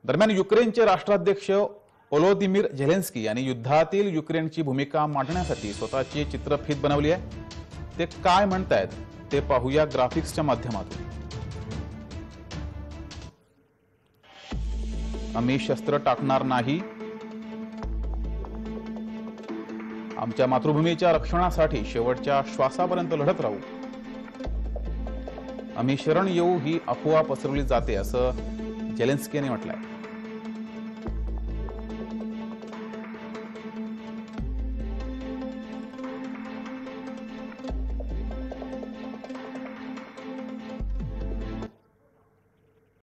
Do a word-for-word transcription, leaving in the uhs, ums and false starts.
दरम्यान युक्रेनचे राष्ट्राध्यक्ष Volodymyr Zelensky यांनी युद्धातील युक्रेनची भूमिका मांडण्यासाठी स्वतःची चित्रफीत बनवली आहे। ते काय म्हणतायत ते पाहूया ग्राफिक्सच्या माध्यमातून। आम्ही शस्त्र टाकणार नाही, आमच्या मातृभूमीच्या रक्षणासाठी शेवटच्या श्वासापर्यंत लढत राहू, आम्ही शरण येऊ ही अफवा पसरवली जाते असं झेलेन्स्की यांनी म्हटलंय।